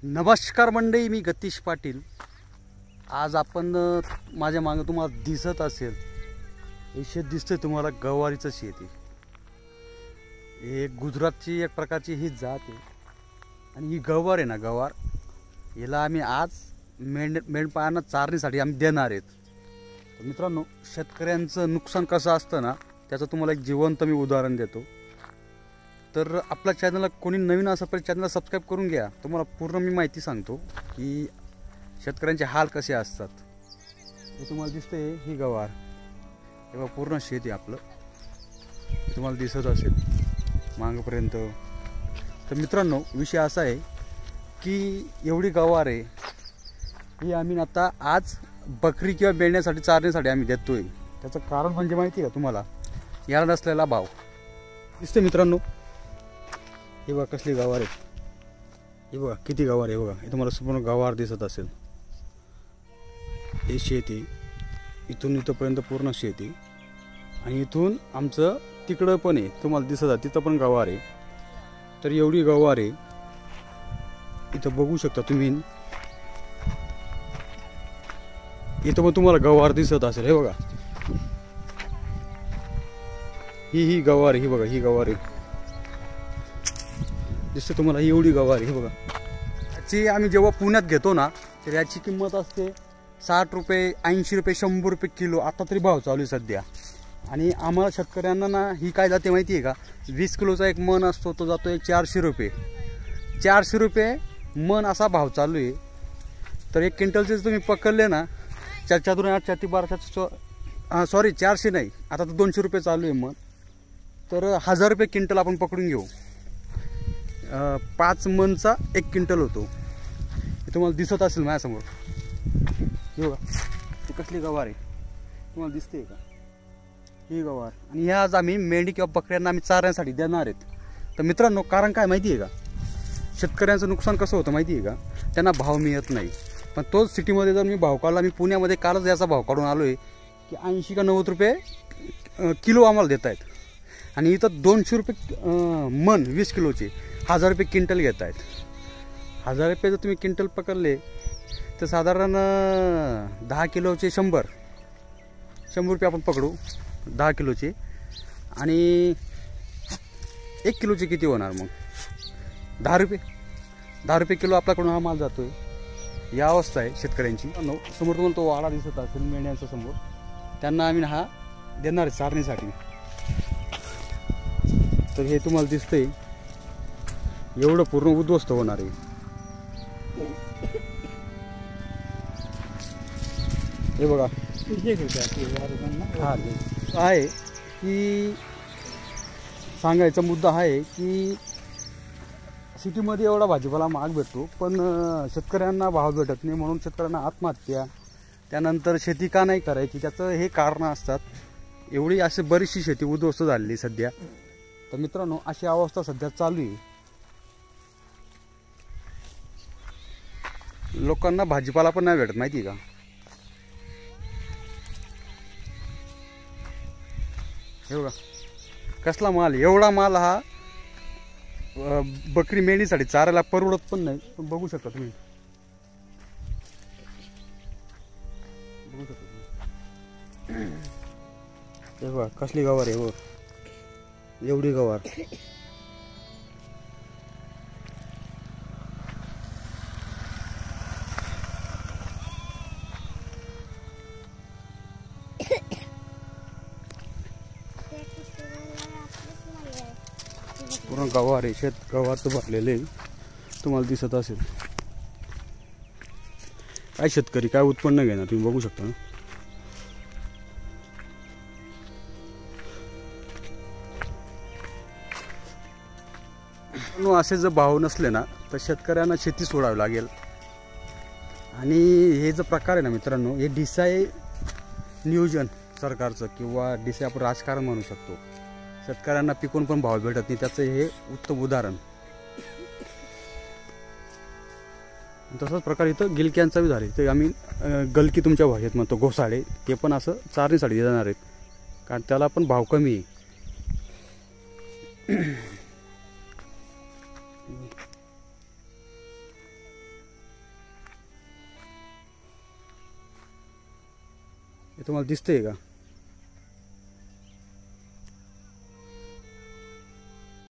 नमस्कार मंडळी, मी गतीश पाटील। आज आपण माझ्या मागे तुम्हाला दिसत असेल हे शेत दिसतंय तुम्हाला, गवारीचं शेत आहे। हे गुजरातची एक प्रकारची ही जात आहे आणि ही गवार आहे ना, गवार याला आम्ही आज मेंढपाळांना चारण्यासाठी आम्ही देणार आहेत। तर मित्रांनो, शेतकऱ्यांचं नुकसान कसं असतं ना, त्याचं तुम्हाला एक जिवंत मी उदाहरण देतो। तर आपल्या चॅनलला कोणी नवीन असेल तर चॅनलला सबस्क्राईब करून घ्या। तुम्हाला पूर्ण मी माहिती सांगतो की शेतकऱ्यांचे हाल कसे असतात। हे तुम्हाला दिसतंय ही गवार, हे बघा पूर्ण शेत आहे आपलं, तुम्हाला दिसत असेल मागपर्यंत। तर मित्रांनो, विषय असा आहे की एवढी गवार आहे ही आम्ही आता आज बकरी किंवा बेण्यासाठी चारण्यासाठी आम्ही देतोय। त्याचं कारण म्हणजे माहिती आहे का तुम्हाला? याला नसलेला भाव दिसते मित्रांनो। हे बघा कसली गवार आहे, हे बघा किती गवार आहे, बघा हे तुम्हाला संपूर्ण गवार दिसत असेल। हे शेत आहे, इथून इथंपर्यंत पूर्ण शेत आहे आणि इथून आमचं तिकडं पण आहे, तुम्हाला दिसत आहे तिथं पण गवार आहे। तर एवढी गवार आहे, इथं बघू शकता तुम्ही, इथं पण तुम्हाला गवार दिसत असेल। हे बघा ही गवार आहे, ही बघा ही गवार आहे, दिसते तुम्हाला ही एवढी गवार आहे। हे बघा, याची आम्ही जेव्हा पुण्यात घेतो ना, तर याची किंमत असते 60 रुपये, 80 रुपये, 100 रुपये किलो, आता तरी भाव चालू आहे सध्या। आणि आम्हाला शेतकऱ्यांना ना ही काय जाते माहिती आहे का? 20 किलोचा एक मन असतो, तो जातो एक 400 रुपये, 400 रुपये मन असा भाव चालू आहे। तर एक क्विंटलचे तुम्ही पकडले ना, 4×8 = 12, सॉरी 400 नाही, आता तर 200 रुपये चालू आहे मन। तर 1000 रुपये क्विंटल आपण पकडून घेऊ, 5 मनचा 1 क्विंटल होतो। हे तुम्हाला दिसत असेल माझ्यासमोर, हे बघा ही कसली गवार आहे, तुम्हाला दिसते का ही गवार? आणि ह्या आज आम्ही मेंढी किंवा बकऱ्यांना आम्ही चारण्यासाठी देणार आहेत। तर मित्रांनो, कारण काय माहिती आहे का? शेतकऱ्यांचं नुकसान कसं होतं माहिती आहे का? त्यांना भाव मिळत नाही, पण तोच सिटीमध्ये जर मी भाव काढला, मी पुण्यामध्ये कालच याचा भाव काढून आलो आहे की 80 का 90 रुपये किलो आम्हाला देत आहेत। आणि इथं 200 रुपये मन 20 किलोचे, 1000 रुपये क्विंटल घेत आहेत। 1000 रुपये जर तुम्ही क्विंटल पकडले तर साधारण 10 किलोचे 100 रुपये आपण पकडू, 10 किलोचे। आणि 1 किलोचे किती होणार मग? 10 रुपये किलो आपल्याकडून हा माल जातोय। या अवस्था आहे शेतकऱ्यांची। समोर तुम्हाला तो वाडा दिसत असेल मेंढ्यांचा समोर, त्यांना आम्ही हा देणार आहे चारण्यासाठी। तर हे तुम्हाला दिसतंय एवढं पूर्ण उद्ध्वस्त होणार आहे। हे बघा आहे की सांगायचा मुद्दा आहे की सिटीमध्ये एवढा भाजीपाला महाग भेटतो, पण शेतकऱ्यांना भाव भेटत नाही, म्हणून शेतकऱ्यांना आत्महत्या, त्यानंतर शेती का नाही करायची, त्याचं हे कारणं असतात। एवढी अशी बरीचशी शेती उद्ध्वस्त झालेली सध्या। तर मित्रांनो, अशी अवस्था सध्या चालू आहे। लोकांना भाजीपाला पण नाही भेटत माहिती आहे का? हे बघा कसला माल, एवढा माल हा बकरी मेंढीसाठी चारायला परवडत पण नाही। पण बघू शकता तुम्ही, हे बघा कसली गवार आहे, एवढी गवार। पूर्ण गवार आहे, शेत गवारचं भरलेले तुम्हाला दिसत असेल। काय शेतकरी काय उत्पन्न घेणार तुम्ही बघू शकता ना। असे जर भाव नसले ना, तर शेतकऱ्यांना शेती सोडावी लागेल। आणि हे जो प्रकार आहे ना मित्रांनो, हे डिसाय नियोजन सरकारचं किंवा डिसाय आपण राजकारण म्हणू शकतो। शेतकऱ्यांना पिकून पण भाव भेटत नाही, त्याचं हे उत्तम उदाहरण। तसाच प्रकार इथं गिलक्यांचा बी झाले, ते आम्ही गलकी तुमच्या भाषेत म्हणतो, घोसाळे, ते पण असं चारण्यासाठी देणार आहेत, कारण त्याला पण भाव कमी आहे। हे तुम्हाला दिसतंय का?